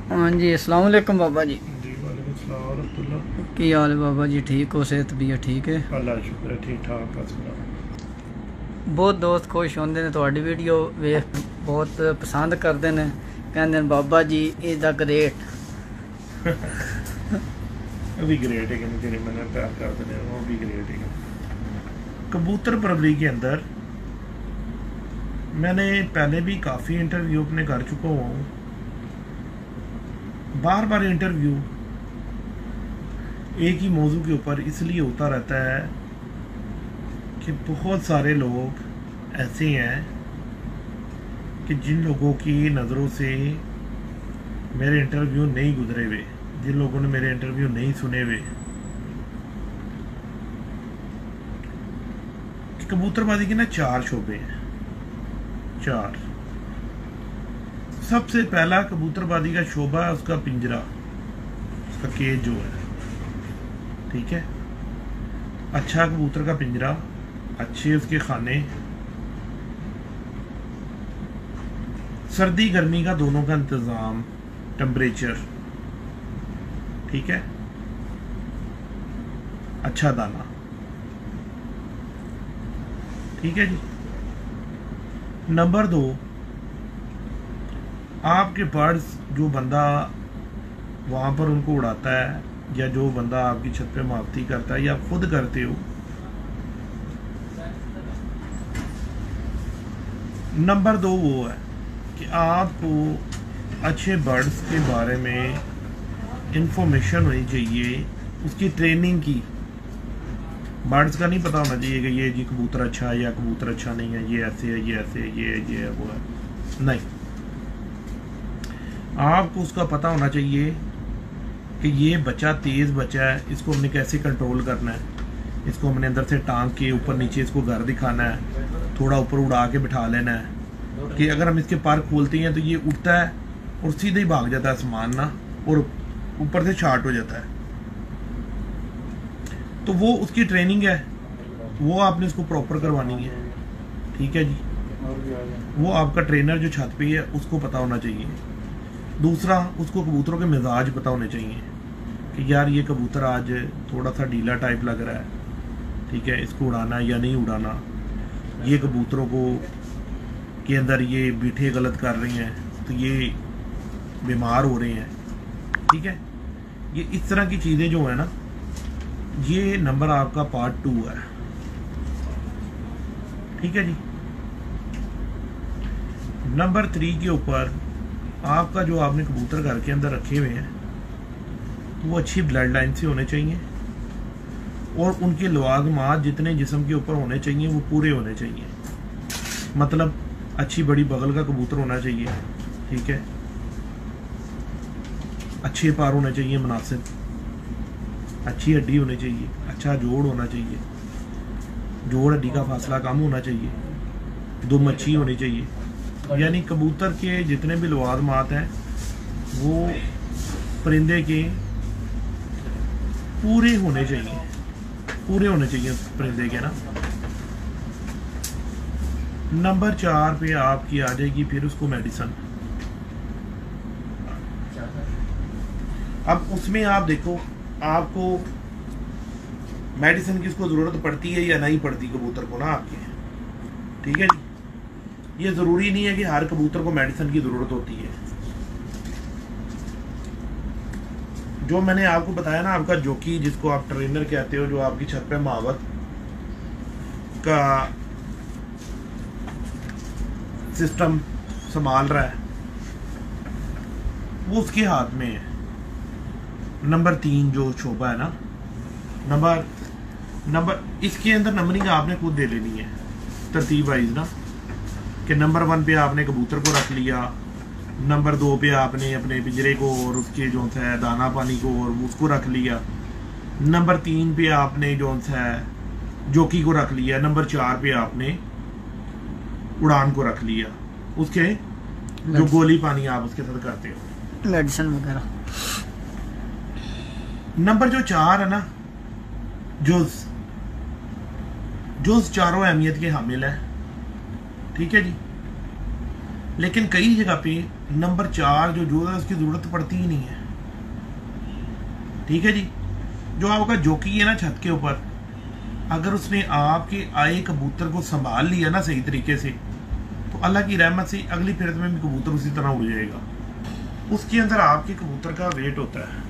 हाँ जी, अस्सलाम वालेकुम बाबा जी। जी वालेकुम सलाम व रहमतुल्लाह। की हाल है बाबा जी? ठीक हो? सेहत भी है? ठीक है। अल्लाह का शुक्र है, ठीक ठाक असला। बहुत दोस्त खुश होंगे ने तुहाडी वीडियो वेख, बहुत पसंद करते हैं, कहते हैं Baba ji is the great. भी ग्रेट है कि तेरे मैंने प्यार करते हैं, वो भी ग्रेट है। कबूतर परवरी के अंदर मैंने पहले भी काफ़ी इंटरव्यू अपने कर चुका हूँ। बार बार इंटरव्यू एक ही मौजू के ऊपर इसलिए होता रहता है कि बहुत सारे लोग ऐसे हैं कि जिन लोगों की नज़रों से मेरे इंटरव्यू नहीं गुजरे हुए, जिन लोगों ने मेरे इंटरव्यू नहीं सुने हुए, कि कबूतरबाजी के ना 4 शोबे हैं। 4। सबसे पहला कबूतरबाजी का शोबा है उसका पिंजरा, उसका केज जो है, ठीक है। अच्छा कबूतर का पिंजरा, अच्छे उसके खाने, सर्दी गर्मी का दोनों का इंतज़ाम, टेम्परेचर, ठीक है, अच्छा दाना, ठीक है जी। नंबर 2, आपके बर्ड्स जो बंदा वहाँ पर उनको उड़ाता है या जो बंदा आपकी छत पे माफती करता है या खुद करते हो, नंबर 2 वो है कि आपको अच्छे बर्ड्स के बारे में इंफॉर्मेशन होनी चाहिए, उसकी ट्रेनिंग की। बर्ड्स का नहीं पता होना चाहिए कि ये जी कबूतर अच्छा है या कबूतर अच्छा नहीं है, ये ऐसे है, ये ऐसे है, ये है, वो है, नहीं। आपको उसका पता होना चाहिए कि ये बच्चा तेज़ बच्चा है, इसको हमने कैसे कंट्रोल करना है, इसको हमने अंदर से टांग के ऊपर नीचे इसको घर दिखाना है, थोड़ा ऊपर उड़ा के बिठा लेना है कि अगर हम इसके पर खोलते हैं तो ये उठता है और सीधे ही भाग जाता है आसमान ना, और ऊपर से शार्ट हो जाता है। तो वो उसकी ट्रेनिंग है, वो आपने इसको प्रॉपर करवानी है, ठीक है जी। वो आपका ट्रेनर जो छत पे है उसको पता होना चाहिए। दूसरा, उसको कबूतरों के मिजाज पता होने चाहिए कि यार ये कबूतर आज थोड़ा सा ढीला टाइप लग रहा है, ठीक है, इसको उड़ाना या नहीं उड़ाना। ये कबूतरों को के अंदर ये बीठे गलत कर रही हैं तो ये बीमार हो रहे हैं, ठीक है। ये इस तरह की चीज़ें जो है ना, ये नंबर आपका पार्ट 2 है, ठीक है जी। नंबर 3 के ऊपर आपका जो आपने कबूतर घर के अंदर रखे हुए हैं वो अच्छी ब्लड लाइन से होने चाहिए और उनके लवाजमात जितने जिस्म के ऊपर होने चाहिए वो पूरे होने चाहिए। मतलब अच्छी बड़ी बगल का कबूतर होना चाहिए, ठीक है, अच्छे पार होने चाहिए मुनासिब, अच्छी हड्डी होनी चाहिए, अच्छा जोड़ होना चाहिए, जोड़ हड्डी का फासला कम होना चाहिए, दुम अच्छी होनी चाहिए। यानी कबूतर के जितने भी लवाजमात हैं वो परिंदे के पूरे होने चाहिए, पूरे होने चाहिए परिंदे के ना। नंबर 4 पे आपकी आ जाएगी फिर उसको मेडिसिन। अब उसमें आप देखो आपको मेडिसिन की उसको ज़रूरत पड़ती है या नहीं पड़ती कबूतर को ना आपके, ठीक है जी। ये ज़रूरी नहीं है कि हर कबूतर को मेडिसिन की ज़रूरत होती है। जो मैंने आपको बताया ना, आपका जोकी जिसको आप ट्रेनर कहते हो, जो आपकी छत पे मावत का सिस्टम संभाल रहा है, वो उसके हाथ में है। नंबर 3 जो शोभा है ना, नंबर इसके अंदर नंबरिंग आपने खुद दे लेनी है तरतीब वाइज ना, कि नंबर 1 पे आपने कबूतर को रख लिया, नंबर 2 पे आपने अपने पिंजरे को और उसके जो है दाना पानी को और उसको रख लिया, नंबर 3 पे आपने जो है जोकी को रख लिया, नंबर 4 पे आपने उड़ान को रख लिया, उसके जो गोली पानी आप उसके साथ करते हो, मेडिसिन वगैरह। नंबर जो 4 है ना, जो चारों अहमियत के हामिल है, ठीक है जी। लेकिन कई जगह पे नंबर 4 जो है उसकी ज़रूरत पड़ती ही नहीं है। ठीक है जी। जो आपका जोकी है ना छत के ऊपर, अगर उसने आपके आए कबूतर को संभाल लिया ना सही तरीके से, तो अल्लाह की रहमत से अगली फिरत में भी कबूतर उसी तरह उड़ जाएगा। उसके अंदर आपके कबूतर का वेट होता है।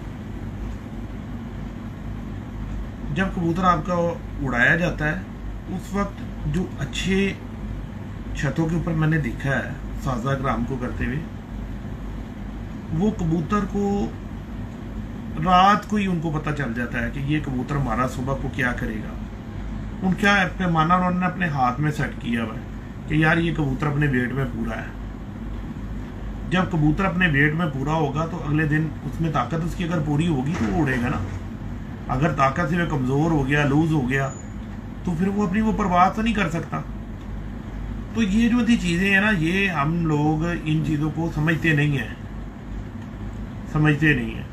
जब कबूतर आपका उड़ाया जाता है उस वक्त जो अच्छे छतों के ऊपर मैंने देखा है साजा ग्राम को करते हुए, वो कबूतर को रात को ही उनको पता चल जाता है कि ये कबूतर हमारा सुबह को क्या करेगा। उनका पैमाना उन्होंने अपने हाथ में सेट किया हुआ है कि यार ये कबूतर अपने वेट में पूरा है। जब कबूतर अपने वेट में पूरा होगा तो अगले दिन उसमें ताकत उसकी अगर पूरी होगी तो वो उड़ेगा ना। अगर ताकत से वह कमज़ोर हो गया, लूज हो गया, तो फिर वो अपनी वो परवाह तो नहीं कर सकता। तो ये जो थी चीज़ें हैं ना, ये हम लोग इन चीज़ों को समझते नहीं हैं, समझते नहीं हैं।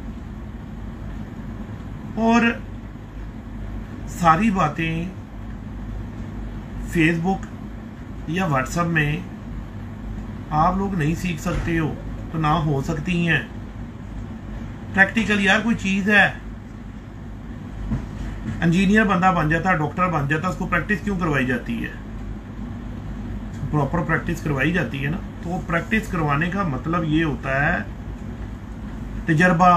और सारी बातें फेसबुक या व्हाट्सएप में आप लोग नहीं सीख सकते हो तो ना हो सकती हैं। प्रैक्टिकल यार कोई चीज़ है, इंजीनियर बंदा बन जाता, डॉक्टर बन जाता, उसको प्रैक्टिस क्यों करवाई जाती है? प्रॉपर प्रैक्टिस करवाई जाती है ना। तो वो प्रैक्टिस करवाने का मतलब ये होता है तजर्बा।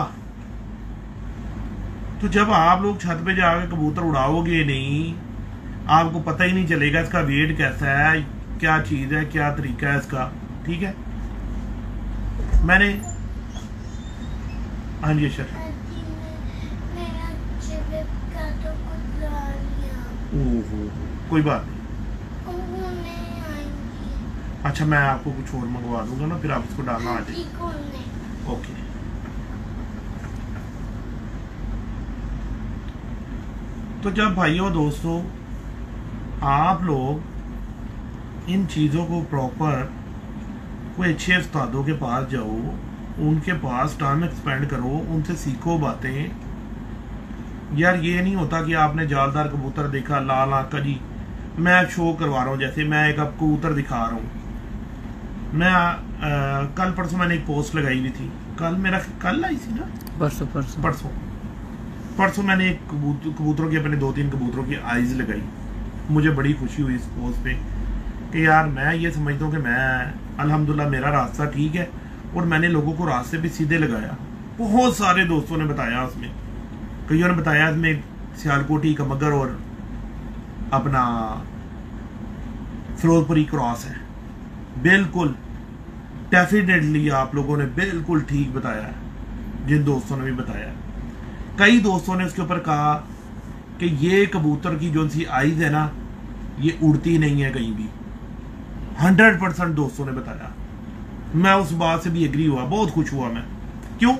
तो जब आप लोग छत पे जाकर कबूतर उड़ाओगे नहीं, आपको पता ही नहीं चलेगा इसका वेट कैसा है, क्या चीज़ है, क्या तरीका है इसका। ठीक है। मैंने हाँ जी सर, ओहो कोई बात नहीं। अच्छा मैं आपको कुछ और मंगवा दूंगा ना, फिर आप उसको डालना आ जाए। ओके। तो जब भाइयों दोस्तों आप लोग इन चीज़ों को प्रॉपर कोई अच्छे उस्तादों के पास जाओ, उनके पास टाइम एक्सपेंड करो, उनसे सीखो बातें। यार ये नहीं होता कि आपने जालदार कबूतर देखा लाल आंख का, जी मैं शो करवा रहा हूँ, जैसे मैं एक अब कबूतर दिखा रहा हूँ। मैं कल परसों मैंने एक पोस्ट लगाई हुई थी, कल आई थी ना, परसों मैंने एक कबूतरों की, अपने 2-3 कबूतरों की आइज लगाई। मुझे बड़ी खुशी हुई इस पोस्ट पे कि यार मैं ये समझता हूँ कि मैं अल्हम्दुलिल्लाह मेरा रास्ता ठीक है और मैंने लोगों को रास्ते पे सीधे लगाया। बहुत सारे दोस्तों ने बताया, उसमें कईयों ने बताया इसमें सियालकोटी का मगर और अपना फिरोजपुरी क्रॉस है। बिल्कुल डेफिनेटली आप लोगों ने बिल्कुल ठीक बताया है, जिन दोस्तों ने भी बताया। कई दोस्तों ने उसके ऊपर कहा कि ये कबूतर की जो सी आइज है ना, ये उड़ती नहीं है कहीं भी। 100% दोस्तों ने बताया। मैं उस बात से भी एग्री हुआ, बहुत खुश हुआ मैं। क्यों?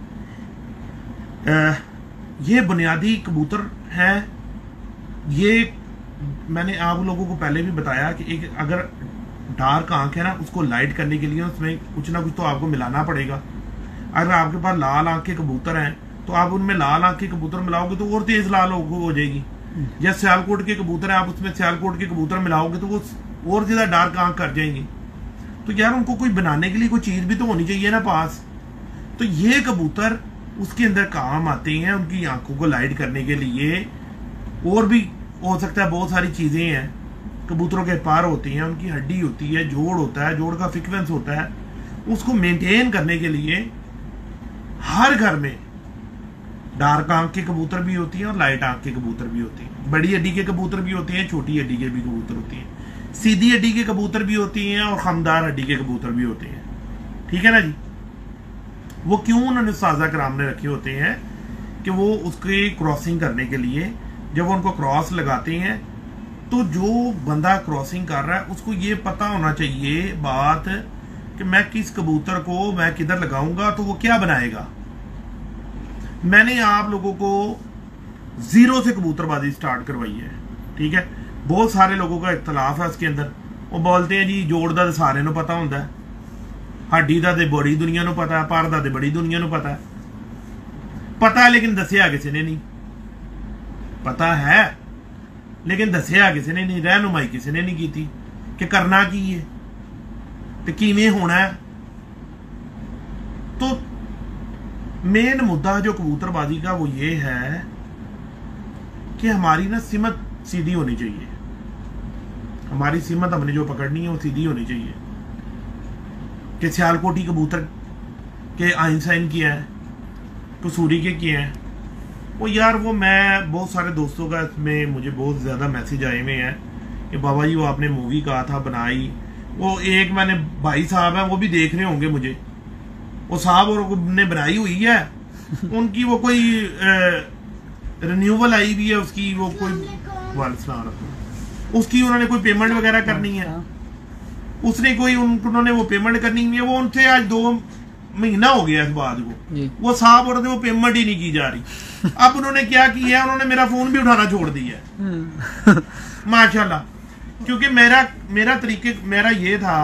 ये बुनियादी कबूतर है। ये मैंने आप लोगों को पहले भी बताया कि एक अगर डार्क आंख है ना, उसको लाइट करने के लिए उसमें कुछ ना कुछ तो आपको मिलाना पड़ेगा। अगर आपके पास लाल आंख के कबूतर हैं तो आप उनमें लाल आंख के कबूतर मिलाओगे तो और तेज लाल हो जाएगी। या सियालकोट के कबूतर है, आप उसमें सियालकोट के कबूतर मिलाओगे तो वो और ज्यादा डार्क आंख कर जाएंगे। तो यार उनको कोई बनाने के लिए कोई चीज भी तो होनी चाहिए ना पास। तो ये कबूतर उसके अंदर काम आते हैं, उनकी आंखों को लाइट करने के लिए। और भी हो सकता है, बहुत सारी चीजें हैं। कबूतरों के पार होती हैं, उनकी हड्डी होती है, जोड़ होता है, जोड़ का फ्रीक्वेंस होता है। उसको मेंटेन करने के लिए हर घर में डार्क आंख के कबूतर भी होती हैं और लाइट आंख के कबूतर भी होती हैं। बड़ी हड्डी के कबूतर भी होते हैं, छोटी हड्डी के भी कबूतर होती हैं, सीधी हड्डी के कबूतर भी होती हैं और खमदार हड्डी के कबूतर भी होते हैं। ठीक है ना जी। वो क्यों उन्होंने साजा कराम ने रखे होते हैं कि वो उसके क्रॉसिंग करने के लिए जब वो उनको क्रॉस लगाते हैं तो जो बंदा क्रॉसिंग कर रहा है उसको ये पता होना चाहिए बात कि मैं किस कबूतर को मैं किधर लगाऊंगा तो वो क्या बनाएगा। मैंने आप लोगों को 0 से कबूतरबाजी स्टार्ट करवाई है। ठीक है। बहुत सारे लोगों का इख्तलाफ है उसके अंदर। वो बोलते हैं जी जोड़ दा सारे नूं पता होंदा है, हड्डी दा ते बड़ी दुनिया नूं पता है, पर दा ते बड़ी दुनिया नूं पता है लेकिन दसिया किसी ने नहीं। पता है लेकिन दसिया किसी ने नहीं, रहनुमाई किसी ने नहीं की थी कि करना की है। तो किवें होना है। तो मेन मुद्दा जो कबूतरबाजी का वो ये है कि हमारी ना सिमत सीधी होनी चाहिए। हमारी सिमत हमने जो पकड़नी है वो सीधी होनी चाहिए। कि सियालकोटी कबूतर के आइंसाइन किया है, कसूरी के किए हैं, वो यार वो मैं बहुत सारे दोस्तों का इसमें मुझे बहुत ज़्यादा मैसेज आए हुए हैं कि बाबा जी वो आपने मूवी कहा था बनाई, वो एक मैंने भाई साहब हैं वो भी देख रहे होंगे मुझे, वो साहब और ने बनाई हुई है उनकी वो कोई रिन्यूअल आई हुई है उसकी, वो कोई उसकी उन्होंने कोई पेमेंट वगैरह करनी है, उसने कोई उन्होंने वो पेमेंट करनी है, वो उनसे आज 2 महीना हो गया इस बात को, वो साहब और वो पेमेंट ही नहीं की जा रही। अब उन्होंने क्या किया है, उन्होंने मेरा फोन भी उठाना छोड़ दिया है माशाल्लाह, क्योंकि मेरा तरीके मेरा ये था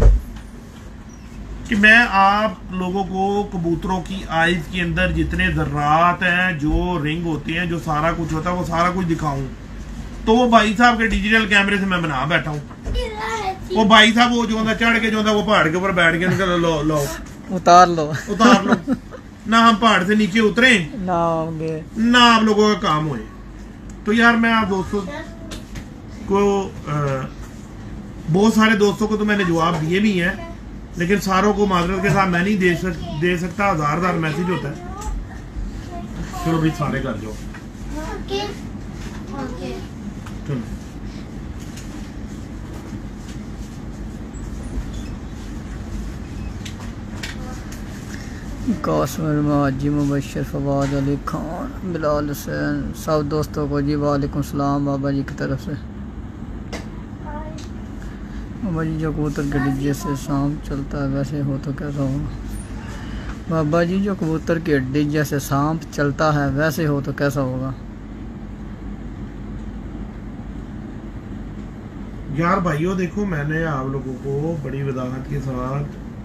कि मैं आप लोगों को कबूतरों की आइज के अंदर जितने जर्रात हैं, जो रिंग होती हैं, जो सारा कुछ होता है, वो सारा कुछ दिखाऊं। तो वो भाई साहब के डिजिटल कैमरे से मैं बना बैठा हूँ। वो भाई साहब वो जो चढ़ के जो वो पहाड़ के ऊपर बैठ के लो उतार लो ना हम पहाड़ से नीचे उतरे ना आप लोगों का काम होए। तो यार मैं आप दोस्तों को बहुत सारे दोस्तों को तो मैंने जवाब दिए भी हैं, लेकिन सारों को माजरत के साथ मैं नहीं दे सकता। हजार मैसेज होता है। चलो भाई सारे कर जाओ। चलो कासम हाजी मुबशर फवाद अली खान बिलाल हुसैन सब दोस्तों को जी वालेकुम सलाम बाबा जी की तरफ से। बाबा जी जो कबूतर के डिज्जे से सांप चलता है वैसे हो तो कैसा होगा। बाबा जी जो कबूतर के डिज्जे से सांप चलता है वैसे हो तो कैसा होगा। यार भाइयों देखो, मैंने आप लोगों को बड़ी वजाहत के साथ